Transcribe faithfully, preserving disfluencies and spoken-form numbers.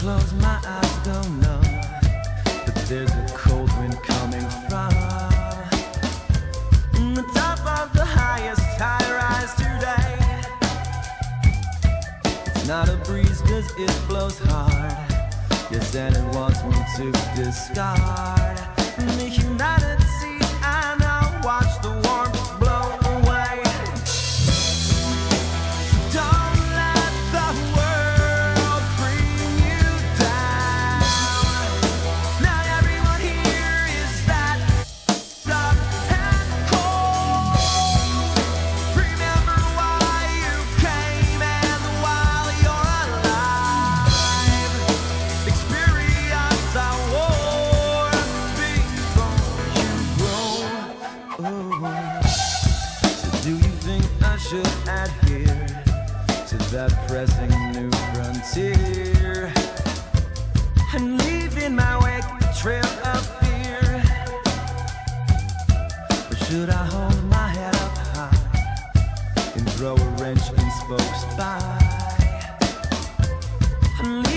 close, my eyes go numb, but there's a cold wind coming from the top of the highest high rise today. It's not a breeze cause it blows hard, yes, and it wants me to discard the humanity I now watch the warmth blow away. So don't let the world bring you down. Not everyone here is that tough and cold. Remember why you came and while you're alive, experience the war before you grow. Oh. So do you think I should adhere to that pressing new frontier and leave in my wake a trail of fear? Or should I hold my head up high and throw a wrench in spokes by and leave